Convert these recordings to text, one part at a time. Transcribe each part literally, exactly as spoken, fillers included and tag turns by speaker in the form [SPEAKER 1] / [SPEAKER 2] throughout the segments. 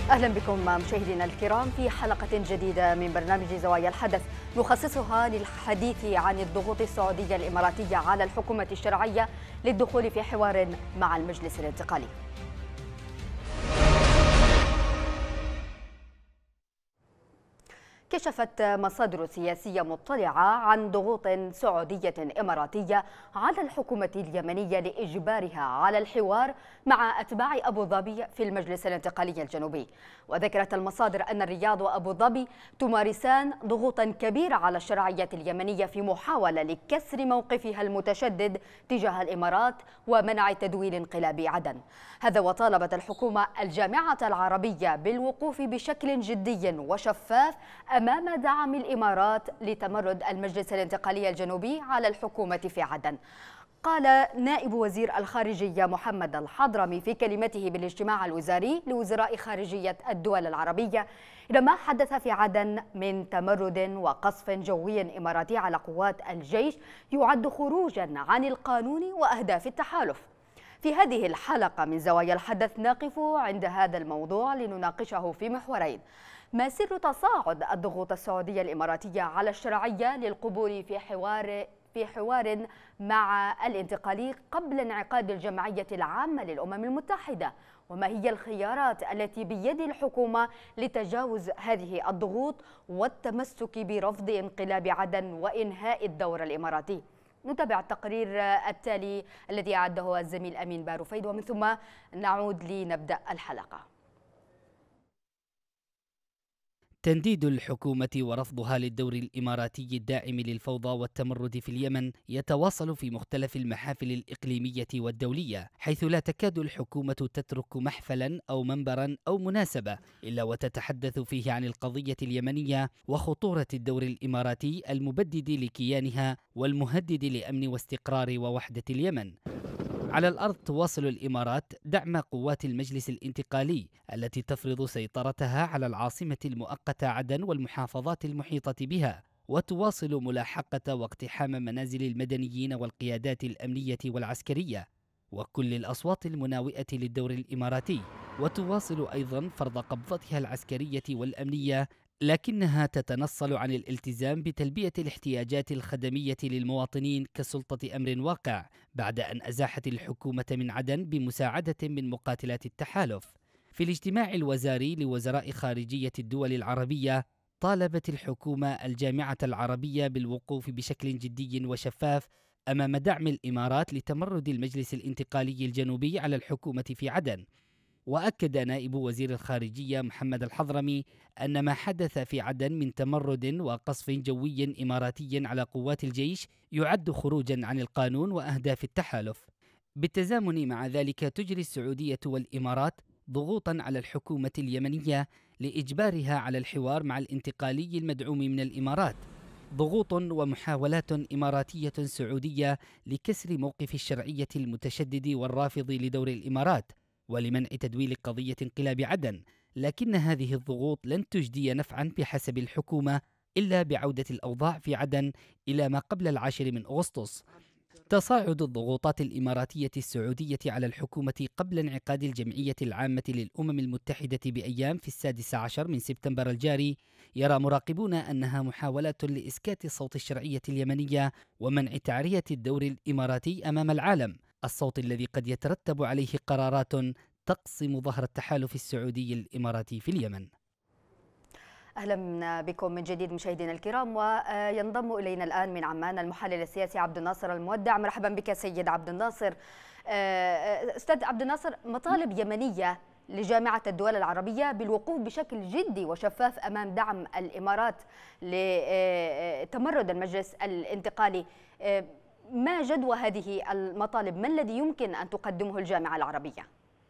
[SPEAKER 1] أهلا بكم مشاهدينا الكرام في حلقة جديدة من برنامج زوايا الحدث نخصصها للحديث عن الضغوط السعودية الإماراتية على الحكومة الشرعية للدخول في حوار مع المجلس الانتقالي. كشفت مصادر سياسية مطلعة عن ضغوط سعودية إماراتية على الحكومة اليمنية لإجبارها على الحوار مع أتباع أبو ظبي في المجلس الانتقالي الجنوبي. وذكرت المصادر أن الرياض وأبو ظبي تمارسان ضغوطا كبيرة على الشرعية اليمنية في محاولة لكسر موقفها المتشدد تجاه الإمارات ومنع تدويل انقلاب عدن. هذا وطالبت الحكومة الجامعة العربية بالوقوف بشكل جدي وشفاف أمام دعم الإمارات لتمرد المجلس الانتقالي الجنوبي على الحكومة في عدن. قال نائب وزير الخارجية محمد الحضرمي في كلمته بالاجتماع الوزاري لوزراء خارجية الدول العربية إن ما حدث في عدن من تمرد وقصف جوي إماراتي على قوات الجيش يعد خروجا عن القانون وأهداف التحالف. في هذه الحلقة من زوايا الحدث نقف عند هذا الموضوع لنناقشه في محورين: ما سر تصاعد الضغوط السعودية الإماراتية على الشرعية للقبول في حوار في حوار مع الانتقالي قبل انعقاد الجمعية العامة للأمم المتحدة، وما هي الخيارات التي بيد الحكومة لتجاوز هذه الضغوط والتمسك برفض انقلاب عدن وإنهاء الدور الإماراتي. نتابع التقرير التالي الذي أعده الزميل أمين بارفيد ومن ثم نعود لنبدأ الحلقة.
[SPEAKER 2] تنديد الحكومة ورفضها للدور الإماراتي الداعم للفوضى والتمرد في اليمن يتواصل في مختلف المحافل الإقليمية والدولية، حيث لا تكاد الحكومة تترك محفلا أو منبرا أو مناسبة إلا وتتحدث فيه عن القضية اليمنية وخطورة الدور الإماراتي المبدد لكيانها والمهدد لأمن واستقرار ووحدة اليمن. على الأرض تواصل الإمارات دعم قوات المجلس الانتقالي التي تفرض سيطرتها على العاصمة المؤقتة عدن والمحافظات المحيطة بها، وتواصل ملاحقة واقتحام منازل المدنيين والقيادات الأمنية والعسكرية وكل الأصوات المناوئة للدور الإماراتي، وتواصل أيضا فرض قبضتها العسكرية والأمنية، لكنها تتنصل عن الالتزام بتلبية الاحتياجات الخدمية للمواطنين كسلطة أمر واقع بعد أن أزاحت الحكومة من عدن بمساعدة من مقاتلات التحالف. في الاجتماع الوزاري لوزراء خارجية الدول العربية طالبت الحكومة الجامعة العربية بالوقوف بشكل جدي وشفاف أمام دعم الإمارات لتمرد المجلس الانتقالي الجنوبي على الحكومة في عدن. وأكد نائب وزير الخارجية محمد الحضرمي أن ما حدث في عدن من تمرد وقصف جوي إماراتي على قوات الجيش يعد خروجا عن القانون وأهداف التحالف. بالتزامن مع ذلك تجري السعودية والإمارات ضغوطا على الحكومة اليمنية لإجبارها على الحوار مع الانتقالي المدعوم من الإمارات، ضغوط ومحاولات إماراتية سعودية لكسر موقف الشرعية المتشدد والرافض لدور الإمارات ولمنع تدويل قضية انقلاب عدن، لكن هذه الضغوط لن تجدي نفعا بحسب الحكومة إلا بعودة الأوضاع في عدن إلى ما قبل العاشر من أغسطس. تصاعد الضغوطات الإماراتية السعودية على الحكومة قبل انعقاد الجمعية العامة للأمم المتحدة بأيام في السادس عشر من سبتمبر الجاري يرى مراقبون أنها محاولات لإسكات صوت الشرعية اليمنية ومنع تعرية الدور الإماراتي أمام العالم، الصوت الذي قد يترتب عليه قرارات تقسم ظهر التحالف السعودي الإماراتي في اليمن.
[SPEAKER 1] أهلا بكم من جديد مشاهدينا الكرام، وينضم إلينا الآن من عمان المحلل السياسي عبد الناصر المودع. مرحبا بك سيد عبد الناصر. أستاذ عبد الناصر، مطالب يمنية لجامعة الدول العربية بالوقوف بشكل جدي وشفاف أمام دعم الإمارات لتمرد المجلس الانتقالي، ما جدوى هذه المطالب؟ ما الذي يمكن أن تقدمه الجامعة العربية؟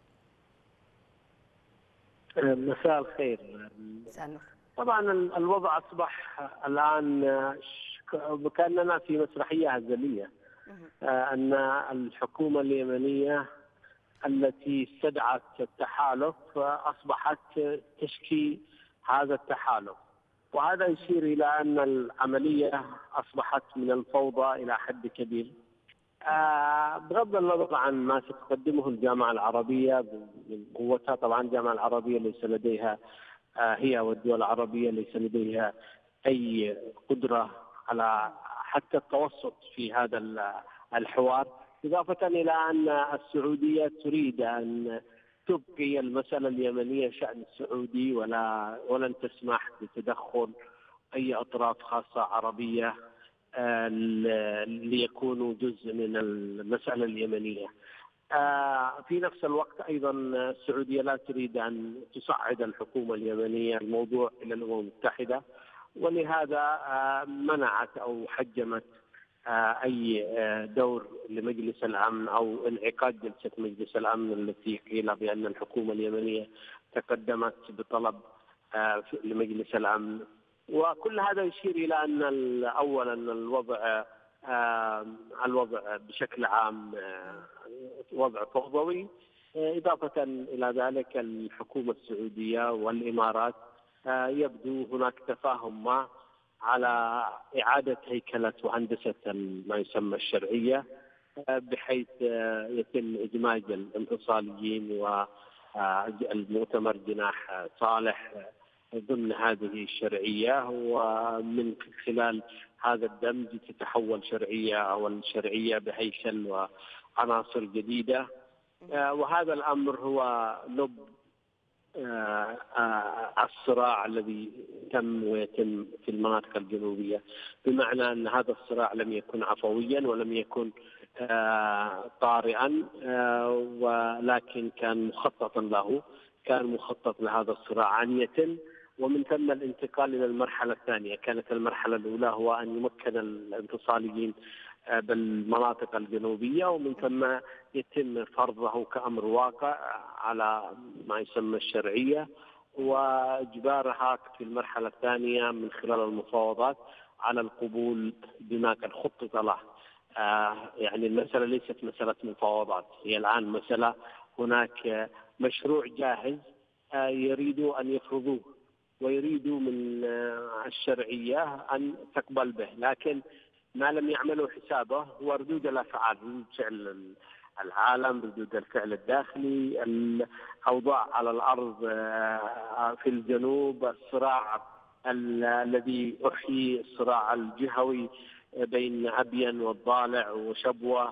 [SPEAKER 3] مساء الخير. طبعا الوضع أصبح الآن كأننا في مسرحية هزلية، أن الحكومة اليمنية التي استدعت التحالف أصبحت تشكي هذا التحالف، وهذا يشير إلى أن العملية أصبحت من الفوضى إلى حد كبير. بغض النظر عن ما ستقدمه الجامعة العربية من قوتها، طبعا الجامعة العربية ليس لديها هي والدول العربية ليس لديها أي قدرة على حتى التوسط في هذا الحوار، إضافة إلى أن السعودية تريد أن تبقي المسألة اليمنية شأن السعودي، ولا ولن تسمح بتدخل أي أطراف خاصة عربية ليكونوا جزء من المسألة اليمنية. في نفس الوقت أيضا السعودية لا تريد أن تصعد الحكومة اليمنية الموضوع إلى الأمم المتحدة، ولهذا منعت أو حجمت أي دور لمجلس الأمن أو انعقاد جلسة مجلس الأمن التي قيل بأن الحكومة اليمنية تقدمت بطلب لمجلس الأمن. وكل هذا يشير إلى أن أولا الوضع الوضع بشكل عام وضع فوضوي، إضافة إلى ذلك الحكومة السعودية والإمارات يبدو هناك تفاهم ما على إعادة هيكلة وهندسة ما يسمى الشرعية، بحيث يتم إدماج الانفصاليين والمؤتمر جناح صالح ضمن هذه الشرعية، ومن خلال هذا الدمج تتحول شرعية أو الشرعية بهيكل وعناصر جديدة. وهذا الأمر هو لب الصراع الذي تم ويتم في المناطق الجنوبية، بمعنى أن هذا الصراع لم يكن عفويا ولم يكن طارئا، ولكن كان مخططا له، كان مخطط لهذا الصراع أن يتم، ومن ثم الانتقال إلى المرحلة الثانية. كانت المرحلة الأولى هو أن يمكن الانفصاليين بالمناطق الجنوبية، ومن ثم يتم فرضه كأمر واقع على ما يسمى الشرعية، وإجبارها في المرحلة الثانية من خلال المفاوضات على القبول بما قد خطط له. آه يعني المسألة ليست مسألة مفاوضات، هي الآن مسألة هناك مشروع جاهز آه يريدوا أن يفرضوه، ويريدوا من آه الشرعية أن تقبل به، لكن ما لم يعملوا حسابه هو ردود الأفعال، ردود فعل العالم، ردود الفعل الداخلي، الأوضاع على الأرض في الجنوب، الصراع الذي أحيي، الصراع الجهوي بين أبين والضالع وشبوة،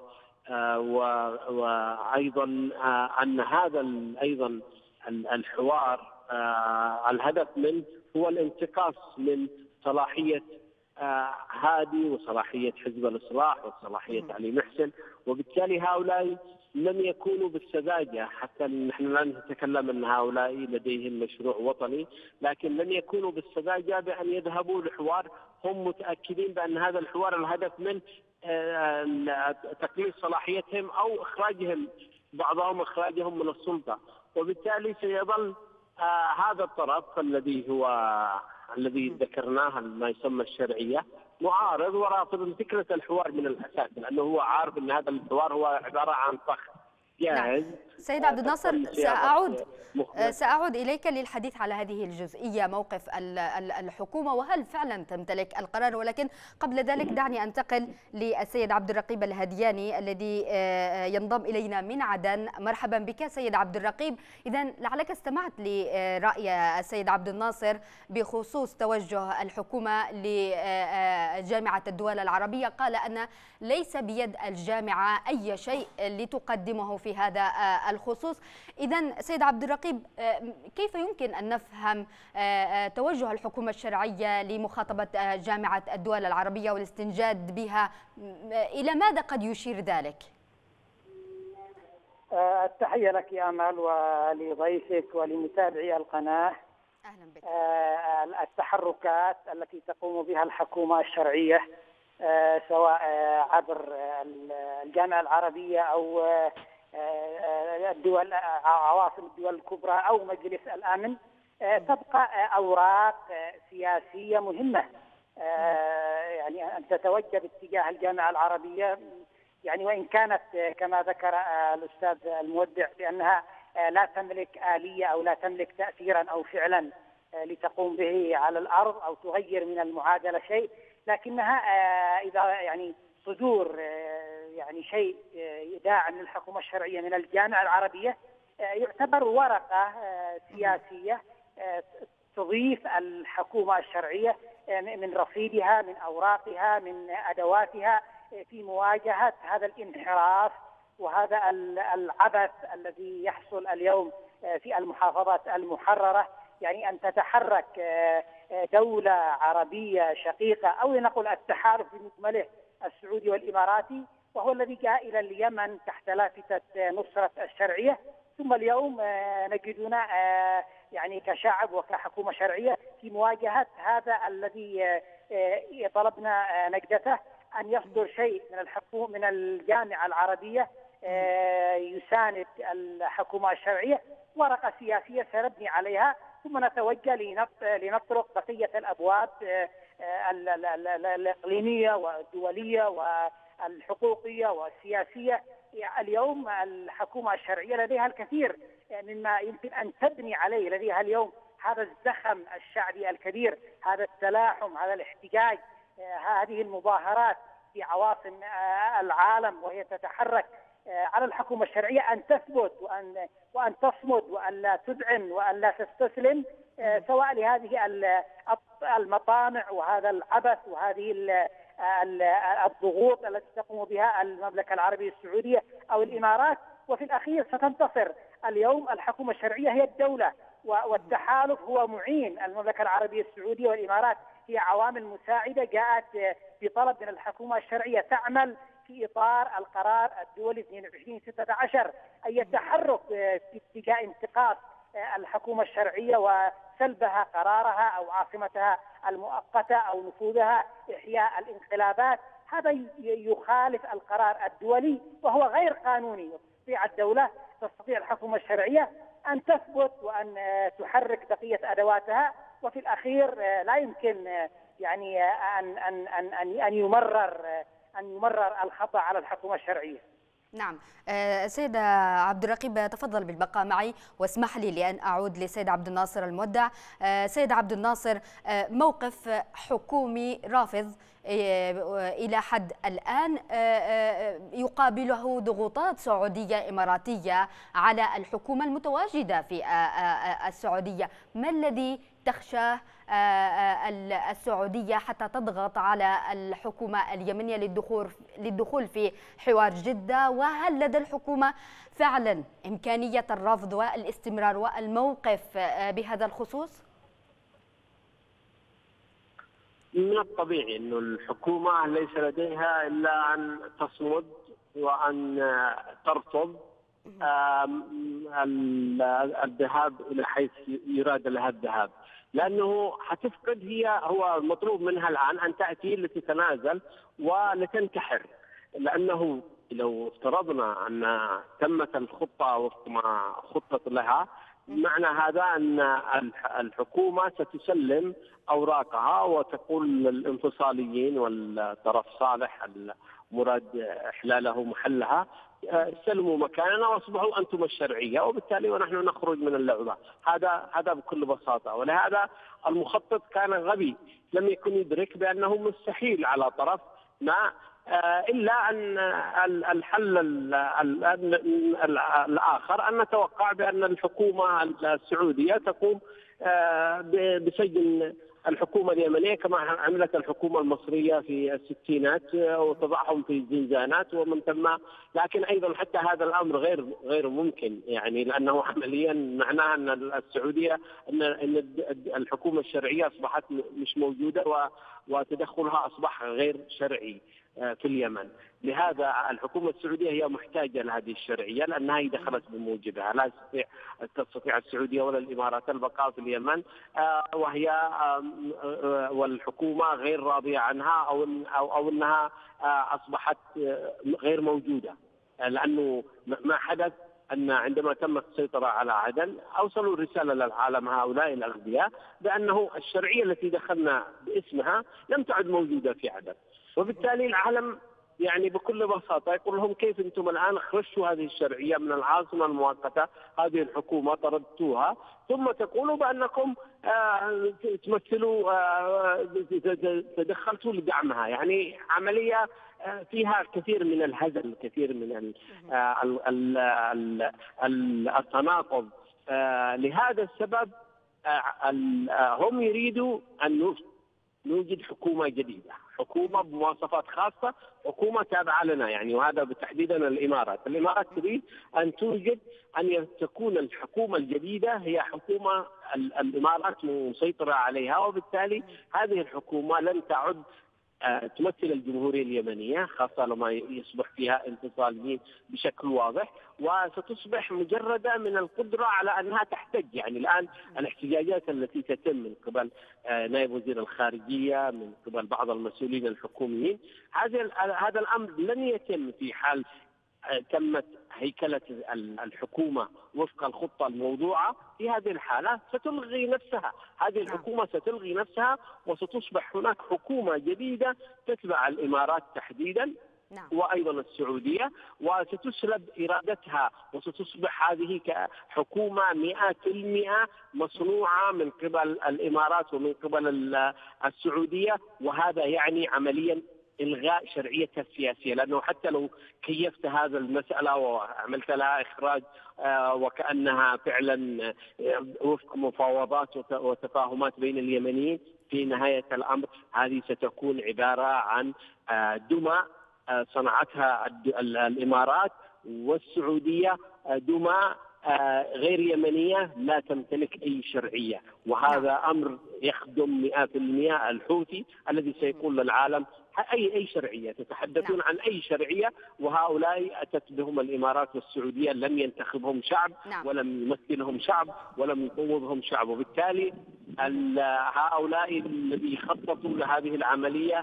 [SPEAKER 3] وأيضا أن هذا أيضا الحوار الهدف منه هو الانتقاص من صلاحية هادي وصلاحية حزب الإصلاح وصلاحية علي محسن، وبالتالي هؤلاء لم يكونوا بالسذاجة، حتى نحن لا نتكلم أن هؤلاء لديهم مشروع وطني، لكن لم يكونوا بالسذاجة بأن يذهبوا لحوار هم متأكدين بأن هذا الحوار الهدف من تقليل صلاحيتهم أو إخراجهم، بعضهم إخراجهم من السلطة. وبالتالي سيظل هذا الطرف الذي هو الذي ذكرناه ما يسمى الشرعية معارض ورافض فكرة الحوار من الأساس، لأنه هو عارف أن هذا الحوار هو عبارة عن فخ جاهز.
[SPEAKER 1] نعم. سيد عبد الناصر، سأعود سأعود إليك للحديث على هذه الجزئية، موقف الحكومة وهل فعلا تمتلك القرار، ولكن قبل ذلك دعني أنتقل للسيد عبد الرقيب الهدياني الذي ينضم إلينا من عدن. مرحبا بك سيد عبد الرقيب. إذن لعلك استمعت لرأي السيد عبد الناصر بخصوص توجه الحكومة لجامعة الدول العربية، قال أن ليس بيد الجامعة أي شيء لتقدمه في هذا الخصوص. إذن سيد عبد الرقيب، كيف يمكن أن نفهم توجه الحكومة الشرعية لمخاطبة جامعة الدول العربية والاستنجاد بها؟ إلى ماذا قد يشير ذلك؟
[SPEAKER 4] التحية لك يا أمل ولضيفك ولمتابعي القناة.
[SPEAKER 1] أهلا بك.
[SPEAKER 4] التحركات التي تقوم بها الحكومة الشرعية سواء عبر الجامعة العربية أو الدول، عواصم الدول الكبرى أو مجلس الأمن، تبقى أوراق سياسية مهمة. يعني أن تتوجه باتجاه الجامعة العربية، يعني وإن كانت كما ذكر الأستاذ المودع بأنها لا تملك آلية أو لا تملك تأثيرا أو فعلا لتقوم به على الأرض أو تغير من المعادلة شيء، لكنها إذا يعني صدور يعني شيء داعم للحكومة الشرعية من الجامعة العربية يعتبر ورقة سياسية تضيف الحكومة الشرعية من رصيدها، من أوراقها، من أدواتها في مواجهة هذا الانحراف وهذا العبث الذي يحصل اليوم في المحافظات المحررة. يعني أن تتحرك دولة عربية شقيقة أو لنقل التحالف بمجمله السعودي والإماراتي، وهو الذي جاء إلى اليمن تحت لافتة نصرة الشرعية، ثم اليوم نجدنا يعني كشعب وكحكومة شرعية في مواجهة هذا الذي طلبنا نجدته، أن يصدر شيء من الحكومة من الجامعة العربية يساند الحكومة الشرعية، ورقة سياسية سنبني عليها، ثم نتوجه لنطرق بقية الأبواب الإقليمية والدولية والحقوقية والسياسية. اليوم الحكومة الشرعية لديها الكثير مما يمكن أن تبني عليه، لديها اليوم هذا الزخم الشعبي الكبير، هذا التلاحم، هذا الاحتجاج، هذه المظاهرات في عواصم العالم، وهي تتحرك. على الحكومة الشرعية أن تثبت وأن وأن تصمد وأن لا تذعن وأن لا تستسلم، سواء لهذه المطامع وهذا العبث وهذه الضغوط التي تقوم بها المملكة العربية السعودية أو الإمارات. وفي الأخير ستنتصر. اليوم الحكومة الشرعية هي الدولة، والتحالف هو معين. المملكة العربية السعودية والإمارات هي عوامل مساعدة جاءت بطلب من الحكومة الشرعية تعمل في إطار القرار الدولي اثنين وعشرين ستة عشر، أي تحرك في اتجاه انتقاص الحكومة الشرعية وسلبها قرارها أو عاصمتها المؤقتة أو نفوذها، إحياء الانقلابات. هذا يخالف القرار الدولي وهو غير قانوني. تستطيع الدولة، تستطيع الحكومة الشرعية أن تثبت وأن تحرك بقية أدواتها، وفي الأخير لا يمكن يعني أن أن أن أن يمرر أن يمرر الخطأ على الحكومة الشرعية.
[SPEAKER 1] نعم. سيد عبد الرقيب، تفضل بالبقاء معي واسمح لي لأن أعود لسيد عبد الناصر المودع. سيد عبد الناصر، موقف حكومي رافض إلى حد الآن يقابله ضغوطات سعودية إماراتية على الحكومة المتواجدة في السعودية. ما الذي تخشاه السعودية حتى تضغط على الحكومة اليمنية للدخول للدخول في حوار جدة؟ وهل لدى الحكومة فعلا إمكانية الرفض والاستمرار والموقف بهذا الخصوص؟
[SPEAKER 3] من الطبيعي أن الحكومة ليس لديها إلا أن تصمد وأن ترفض الذهاب إلى حيث يراد لها الذهاب، لأنه حتفقد. هي هو المطلوب منها الآن أن تأتي لتتنازل ولتنتحر، لأنه لو افترضنا أن تمت الخطة وفق ما خطط لها، معنى هذا أن الحكومة ستسلم أوراقها وتقول للانفصاليين والطرف صالح المراد إحلاله محلها استلموا مكاننا واصبحوا أنتم الشرعية، وبالتالي ونحن نخرج من اللعبة. هذا هذا بكل بساطة. ولهذا المخطط كان غبي، لم يكن يدرك بأنه مستحيل على طرف ما إلا أن الحل الآخر أن نتوقع بأن الحكومة السعودية تقوم بسجن الحكومة اليمنية كما عملت الحكومة المصرية في الستينات وتضعهم في زنزانات ومن ثم. لكن أيضا حتى هذا الأمر غير غير ممكن، يعني لأنه عمليا معناه أن السعودية أن الحكومة الشرعية أصبحت مش موجودة وتدخلها أصبح غير شرعي في اليمن. لهذا الحكومة السعودية هي محتاجة لهذه الشرعية، لأنها هي دخلت بموجبها. لا تستطيع تستطيع السعودية ولا الإمارات البقاء في اليمن وهي والحكومة غير راضية عنها أو أو أو أنها أصبحت غير موجودة، لأنه ما حدث أن عندما تمت السيطرة على عدن أوصلوا رسالة للعالم هؤلاء الأغبياء بأنه الشرعية التي دخلنا باسمها لم تعد موجودة في عدن، وبالتالي العالم يعني بكل بساطة يقول لهم كيف أنتم الآن خرجتوا هذه الشرعية من العاصمة المؤقتة، هذه الحكومة طردتوها، ثم تقولوا بأنكم آه تمثلوا آه تدخلتوا لدعمها. يعني عملية آه فيها كثير من الهزل، كثير من آه ال ال ال التناقض. آه لهذا السبب آه هم يريدوا أن نوجد حكومة جديدة، حكومة بمواصفات خاصة، حكومة تابعة لنا يعني، وهذا بتحديدا الإمارات. الإمارات تريد أن توجد أن تكون الحكومة الجديدة هي حكومة الإمارات مسيطرة عليها، وبالتالي هذه الحكومة لن تعد تمثل الجمهورية اليمنية، خاصة لما يصبح فيها انفصاليين بشكل واضح، وستصبح مجردة من القدرة على أنها تحتج. يعني الآن الاحتجاجات التي تتم من قبل نائب وزير الخارجية، من قبل بعض المسؤولين الحكوميين، هذا هذا الأمر لن يتم في حال تمت هيكلة الحكومة وفق الخطة الموضوعة. في هذه الحالة ستلغي نفسها، هذه الحكومة ستلغي نفسها، وستصبح هناك حكومة جديدة تتبع الإمارات تحديدا وأيضا السعودية، وستسلب إرادتها، وستصبح هذه كحكومة مئة في المئة مصنوعة من قبل الإمارات ومن قبل السعودية، وهذا يعني عمليا إلغاء شرعيتها السياسية. لأنه حتى لو كيفت هذا المسألة وعملت لها إخراج وكأنها فعلا وفق مفاوضات وتفاهمات بين اليمنيين، في نهاية الأمر هذه ستكون عبارة عن دمى صنعتها الإمارات والسعودية، دمى غير يمنية لا تمتلك أي شرعية. وهذا أمر يخدم مئة في المئة الحوثي الذي سيقول للعالم أي أي شرعية تتحدثون عن أي شرعية، وهؤلاء أتت بهم الإمارات والسعودية، لم ينتخبهم شعب ولم يمثلهم شعب ولم يفوضهم شعب، وبالتالي هؤلاء الذي خططوا لهذه العملية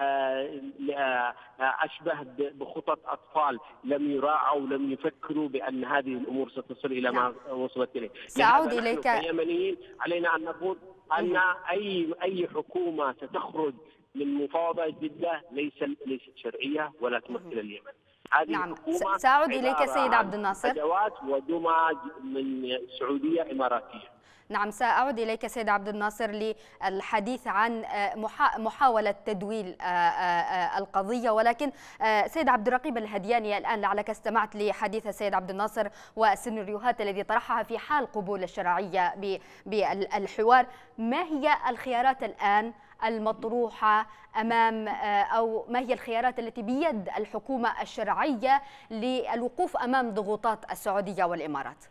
[SPEAKER 3] أشبه بخطط أطفال لم يراعوا ولم يفكروا بأن هذه الأمور ستصل إلى ما وصلت إليه.
[SPEAKER 1] سأعود إليك.
[SPEAKER 3] كيمنيين علينا أن نقول أن أي أي حكومة ستخرج من مفاوضة جدة ليس ليست شرعية ولا تمثل اليمن. هذه
[SPEAKER 1] نعم.
[SPEAKER 3] الحكومة
[SPEAKER 1] سأعود إليك سيد عبد الناصر.
[SPEAKER 3] أدوات ودمى من سعودية إماراتية.
[SPEAKER 1] نعم، سأعود إليك سيد عبد الناصر للحديث عن محاولة تدويل القضية، ولكن سيد عبد الرقيب الهدياني الآن لعلك استمعت لحديث السيد عبد الناصر والسيناريوهات الذي طرحها في حال قبول الشرعية بالحوار. ما هي الخيارات الآن المطروحة أمام، أو ما هي الخيارات التي بيد الحكومة الشرعية للوقوف أمام ضغوطات السعودية والإمارات؟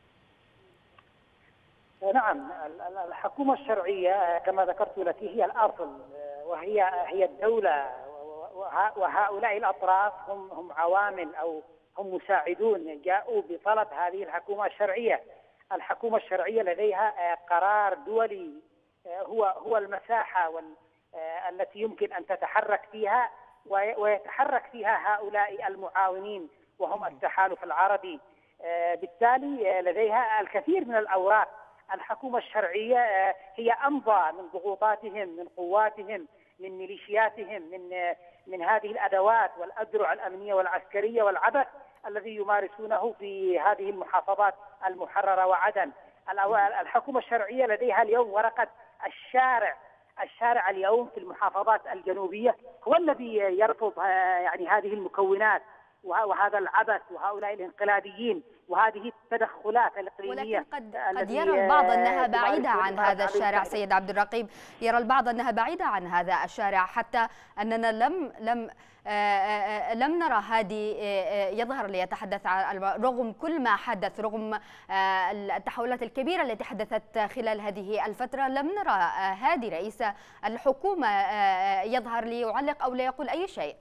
[SPEAKER 4] نعم، الحكومة الشرعية كما ذكرت لك هي الأصل، وهي هي الدولة، وهؤلاء الأطراف هم هم عوامل أو هم مساعدون جاءوا بطلب هذه الحكومة الشرعية. الحكومة الشرعية لديها قرار دولي هو هو المساحة التي يمكن أن تتحرك فيها، ويتحرك فيها هؤلاء المعاونين وهم التحالف العربي. بالتالي لديها الكثير من الأوراق. الحكومة الشرعية هي أمضى من ضغوطاتهم، من قواتهم، من ميليشياتهم، من من هذه الأدوات والأذرع الأمنية والعسكرية والعبث الذي يمارسونه في هذه المحافظات المحررة وعدن. الحكومة الشرعية لديها اليوم ورقة الشارع. الشارع اليوم في المحافظات الجنوبية هو الذي يرفض يعني هذه المكونات وهذا العبث وهؤلاء الانقلابيين وهذه التدخلات الإقليمية.
[SPEAKER 1] ولكن قد, قد يرى البعض أنها بعيدة عن هذا الشارع سيد عبد الرقيب، يرى البعض أنها بعيدة عن هذا الشارع، حتى أننا لم لم لم نرى هادي يظهر ليتحدث رغم كل ما حدث، رغم التحولات الكبيرة التي حدثت خلال هذه الفترة، لم نرى هادي رئيس الحكومة يظهر ليعلق أو ليقول أي شيء.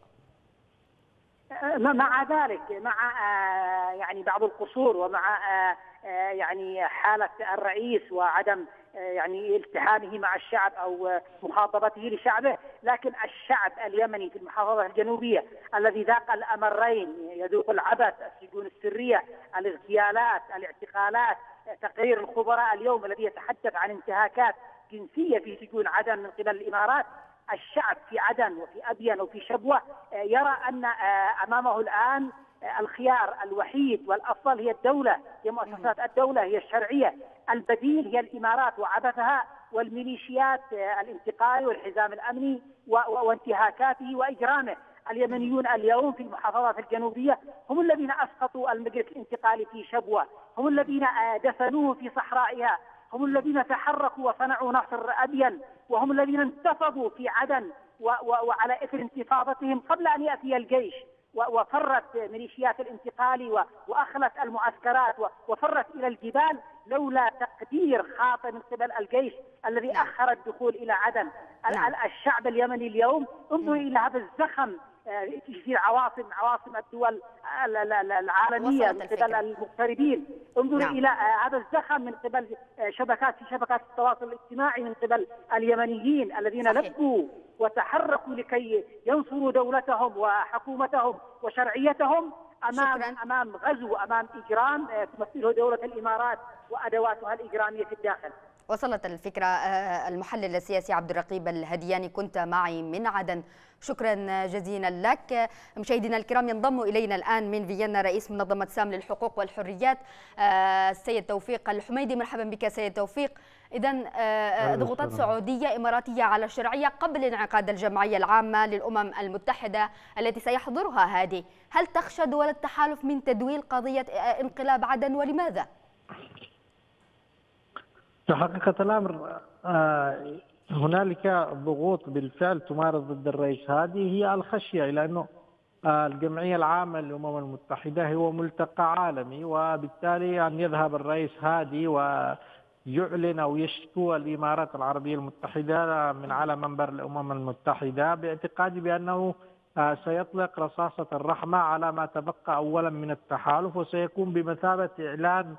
[SPEAKER 4] مع ذلك مع يعني بعض القصور ومع يعني حالة الرئيس وعدم يعني التحامه مع الشعب أو مخاطبته لشعبه، لكن الشعب اليمني في المحافظة الجنوبية الذي ذاق الأمرين، يذوق العبث، السجون السرية، الاغتيالات، الاعتقالات، تقرير الخبراء اليوم الذي يتحدث عن انتهاكات جنسية في سجون عدن من قبل الإمارات، الشعب في عدن وفي أبين وفي شبوة يرى أن أمامه الآن الخيار الوحيد والأفضل هي الدولة، هي مؤسسات الدولة، هي الشرعية. البديل هي الإمارات وعبثها والميليشيات الانتقالي والحزام الأمني وانتهاكاته وإجرامه. اليمنيون اليوم في المحافظات الجنوبية هم الذين أسقطوا المجلس الانتقالي في شبوة، هم الذين دفنوه في صحرائها، هم الذين تحركوا وصنعوا نصر أبين، وهم الذين انتفضوا في عدن وعلى إثر انتفاضتهم قبل أن يأتي الجيش، وفرت ميليشيات الانتقال وأخلت المعسكرات وفرت إلى الجبال لولا تقدير خاطئ من قبل الجيش الذي أخر الدخول إلى عدن. الشعب اليمني اليوم انظر إلى هذا الزخم في عواصم عواصم الدول العالمية من قبل المغتربين، انظر نعم. إلى هذا الزخم من قبل شبكات في شبكات التواصل الاجتماعي من قبل اليمنيين الذين صحيح. لبوا وتحركوا لكي ينصروا دولتهم وحكومتهم وشرعيتهم أمام شكراً. أمام غزو، أمام إجرام تمثله دولة الإمارات وأدواتها الإجرامية في الداخل.
[SPEAKER 1] وصلت الفكرة. المحلل السياسي عبد الرقيب الهدياني كنت معي من عدن، شكرا جزيلا لك. مشاهدينا الكرام، ينضم إلينا الآن من فيينا رئيس منظمة سام للحقوق والحريات السيد توفيق الحميدي. مرحبا بك سيد توفيق. إذن ضغوطات سعودية إماراتية على الشرعية قبل انعقاد الجمعية العامة للأمم المتحدة التي سيحضرها هادي، هل تخشى دول التحالف من تدويل قضية انقلاب عدن ولماذا؟
[SPEAKER 5] في حقيقة الأمر هنالك ضغوط بالفعل تمارس ضد الرئيس هادي، هي الخشية إلى أنه الجمعية العامة للأمم المتحدة هو ملتقى عالمي، وبالتالي أن يذهب الرئيس هادي ويعلن أو يشكو الإمارات العربية المتحدة من على منبر الأمم المتحدة باعتقادي بأنه سيطلق رصاصة الرحمة على ما تبقى أولا من التحالف، وسيكون بمثابة إعلان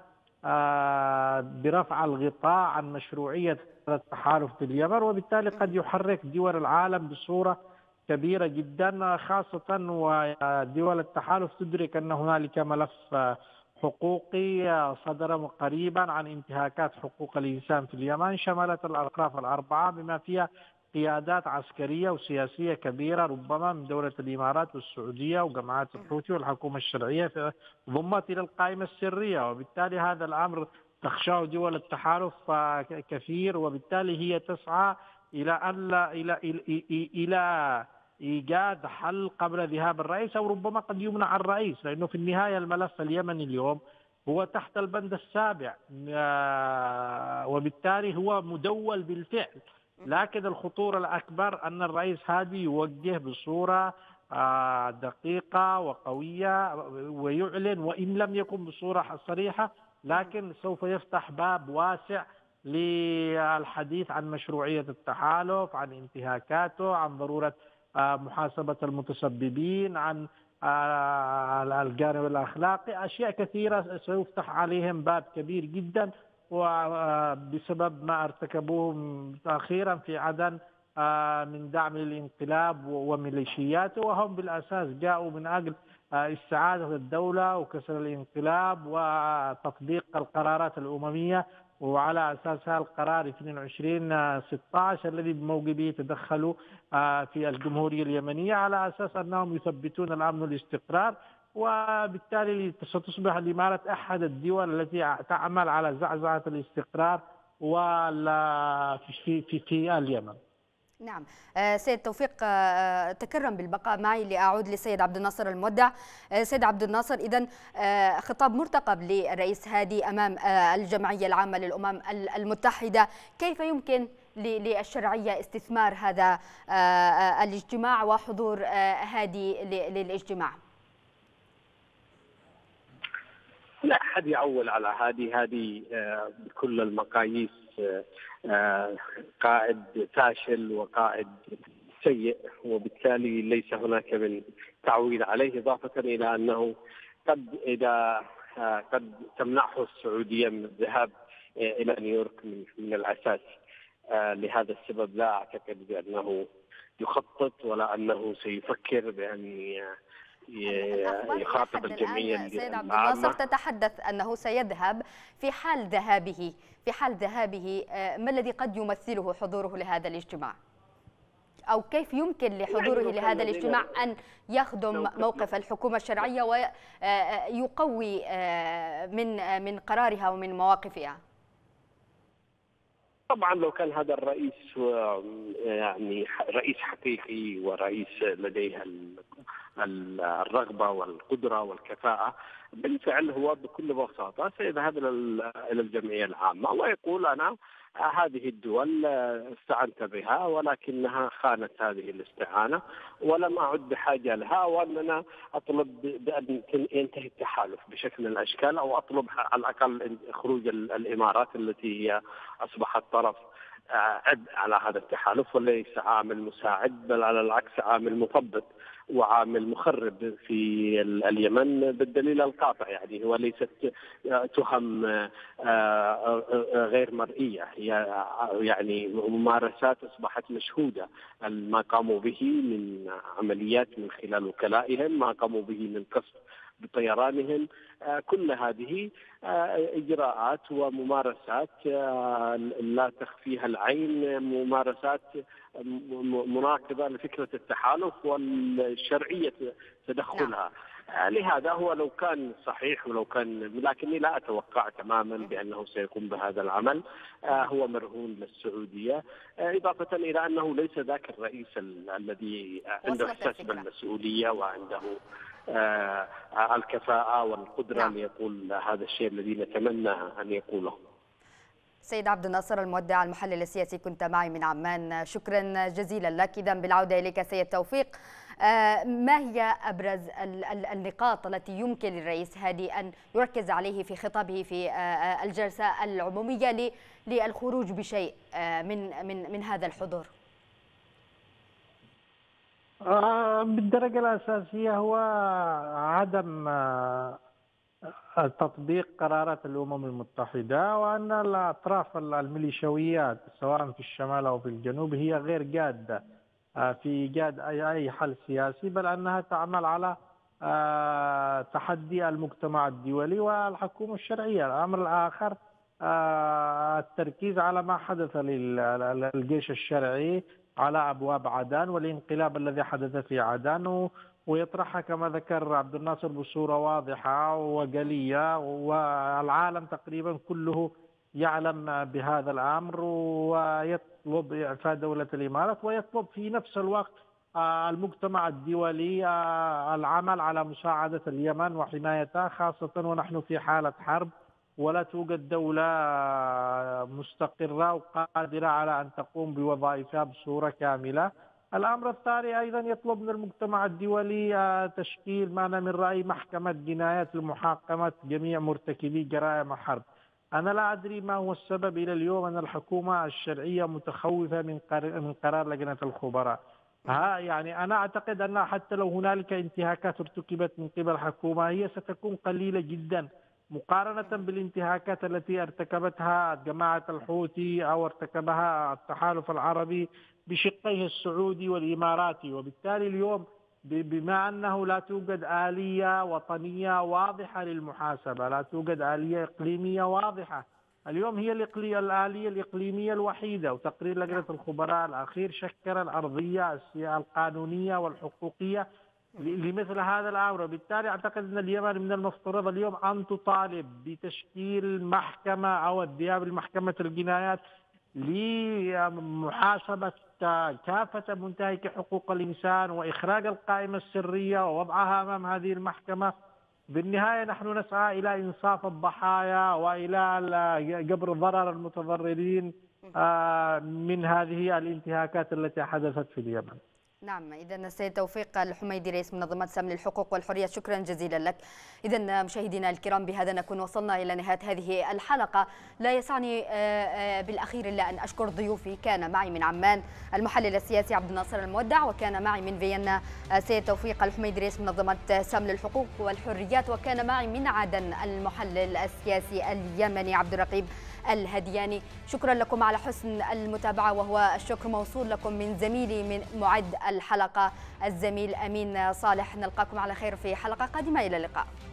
[SPEAKER 5] برفع الغطاء عن مشروعية التحالف في اليمن، وبالتالي قد يحرك دول العالم بصورة كبيرة جدا، خاصة ودول التحالف تدرك أن هنالك ملف حقوقي صدر قريبا عن انتهاكات حقوق الإنسان في اليمن شملت الأطراف الأربعة بما فيها قيادات عسكرية وسياسية كبيرة ربما من دولة الإمارات والسعودية وجماعات الحوثي والحكومة الشرعية ضمت إلى القائمة السرية، وبالتالي هذا الأمر تخشاه دول التحالف كثير، وبالتالي هي تسعى إلى أن إلى إلى إلى إيجاد حل قبل ذهاب الرئيس، أو ربما قد يمنع الرئيس، لأنه في النهاية الملف اليمني اليوم هو تحت البند السابع، وبالتالي هو مدول بالفعل. لكن الخطورة الأكبر أن الرئيس هادي يوجه بصورة دقيقة وقوية ويعلن، وإن لم يكن بصورة صريحة لكن سوف يفتح باب واسع للحديث عن مشروعية التحالف، عن انتهاكاته، عن ضرورة محاسبة المتسببين، عن الجانب الأخلاقي، أشياء كثيرة سيفتح عليهم باب كبير جدا، وبسبب ما ارتكبوه أخيرا في عدن من دعم للانقلاب وميليشياته، وهم بالأساس جاءوا من أجل استعادة الدولة وكسر الانقلاب وتطبيق القرارات الأممية، وعلى أساسها القرار اثنين وعشرين ستة عشر الذي بموجبه تدخلوا في الجمهورية اليمنية على أساس أنهم يثبتون الأمن والاستقرار، وبالتالي ستصبح الإمارات أحد الدول التي تعمل على زعزعة الاستقرار في في في اليمن.
[SPEAKER 1] نعم سيد توفيق، تكرم بالبقاء معي لأعود للسيد عبد الناصر المودع. سيد عبد الناصر، إذن خطاب مرتقب للرئيس هادي أمام الجمعية العامة للأمم المتحدة، كيف يمكن للشرعية استثمار هذا الاجتماع وحضور هادي للاجتماع؟
[SPEAKER 3] لا أحد يعول على هادي، هادي بكل المقاييس قائد فاشل وقائد سيء، وبالتالي ليس هناك من تعويل عليه، إضافة إلى أنه قد إذا قد تمنعه السعودية من الذهاب إلى نيويورك من الأساس. لهذا السبب لا أعتقد بأنه يخطط ولا أنه سيفكر بأن يخاطب الجمعية العامة.
[SPEAKER 1] سيد عبد الناصر تتحدث أنه سيذهب، في حال ذهابه في حال ذهابه ما الذي قد يمثله حضوره لهذا الاجتماع أو كيف يمكن لحضوره لهذا الاجتماع أن يخدم موقف الحكومة الشرعية ويقوي من من قرارها ومن مواقفها؟
[SPEAKER 3] طبعا لو كان هذا الرئيس يعني رئيس حقيقي ورئيس لديه الرغبة والقدرة والكفاءة، بالفعل هو بكل بساطة سيذهب إلى الجمعية العامة ويقول أنا هذه الدول استعنت بها ولكنها خانت هذه الاستعانة ولم أعد بحاجة لها، وأننا أطلب بأن ينتهي التحالف بشكل من الأشكال، أو أطلب على الأقل خروج الإمارات التي هي أصبحت طرف عد على هذا التحالف وليس عامل مساعد، بل على العكس عامل مثبط وعامل مخرب في اليمن بالدليل القاطع. يعني هو ليست تهم غير مرئية، هي يعني ممارسات أصبحت مشهودة، ما قاموا به من عمليات من خلال وكلائهم، ما قاموا به من قصف بطيرانهم، كل هذه إجراءات وممارسات لا تخفيها العين، ممارسات مناقضة لفكرة التحالف والشرعية تدخلها. لهذا هو لو كان صحيح ولو كان، لكني لا أتوقع تماما بأنه سيقوم بهذا العمل، هو مرهون للسعودية، إضافة إلى أنه ليس ذاك الرئيس الذي عنده إحساس بالمسؤولية وعنده آه الكفاءة والقدرة نعم. ليقول هذا الشيء الذي نتمنى أن يقوله.
[SPEAKER 1] سيد عبد الناصر المودع المحلل السياسي، كنت معي من عمان، شكرا جزيلا لك. إذا بالعودة إليك سيد توفيق، آه ما هي أبرز ال ال النقاط التي يمكن للرئيس هادي أن يركز عليه في خطابه في آه الجلسة العمومية للخروج بشيء آه من من من هذا الحضور؟
[SPEAKER 5] بالدرجة الأساسية هو عدم تطبيق قرارات الأمم المتحدة، وأن الأطراف الميليشيويات سواء في الشمال أو في الجنوب هي غير جادة في إيجاد أي حل سياسي، بل أنها تعمل على تحدي المجتمع الدولي والحكومة الشرعية. الأمر الآخر التركيز على ما حدث للجيش الشرعي على أبواب عدن والانقلاب الذي حدث في عدن، ويطرحها كما ذكر عبد الناصر بصورة واضحة وجلية، والعالم تقريبا كله يعلم بهذا الأمر، ويطلب إعفاء دولة الإمارات، ويطلب في نفس الوقت المجتمع الدولي العمل على مساعدة اليمن وحمايتها، خاصة ونحن في حالة حرب ولا توجد دولة مستقرة وقادرة على أن تقوم بوظائفها بصورة كاملة. الأمر الثاني أيضا يطلب من المجتمع الدولي تشكيل ما أنا من رأي محكمة جنايات لمحاكمة جميع مرتكبي جرائم الحرب. أنا لا أدري ما هو السبب إلى اليوم أن الحكومة الشرعية متخوفة من من قرار لجنة الخبراء. ها يعني أنا أعتقد أن حتى لو هنالك انتهاكات ارتكبت من قبل الحكومة هي ستكون قليلة جدا مقارنة بالانتهاكات التي ارتكبتها جماعة الحوثي أو ارتكبها التحالف العربي بشقيه السعودي والإماراتي. وبالتالي اليوم بما أنه لا توجد آلية وطنية واضحة للمحاسبة، لا توجد آلية إقليمية واضحة، اليوم هي الآلية الإقليمية الوحيدة، وتقرير لجنة الخبراء الأخير شكل الأرضية القانونية والحقوقية لمثل هذا الأمر. بالتالي أعتقد أن اليمن من المفترض اليوم أن تطالب بتشكيل محكمة أو الذهاب لمحكمة الجنايات لمحاسبة كافة منتهكي حقوق الإنسان وإخراج القائمة السرية ووضعها أمام هذه المحكمة. بالنهاية نحن نسعى إلى إنصاف الضحايا وإلى جبر ضرر المتضررين من هذه الانتهاكات التي حدثت في اليمن.
[SPEAKER 1] نعم، إذا السيد توفيق الحميدي رئيس منظمة سامي للحقوق والحرية، شكرا جزيلا لك. إذا مشاهدينا الكرام، بهذا نكون وصلنا إلى نهاية هذه الحلقة. لا يسعني بالأخير إلا أن أشكر ضيوفي. كان معي من عمان المحلل السياسي عبد الناصر المودع، وكان معي من فيينا السيد توفيق الحميدي رئيس منظمة سامي للحقوق والحريات، وكان معي من عدن المحلل السياسي اليمني عبد الرقيب الهدياني. شكرا لكم على حسن المتابعة، وهو الشكر موصول لكم من زميلي من معد الحلقة الزميل أمين صالح. نلقاكم على خير في حلقة قادمة، إلى اللقاء.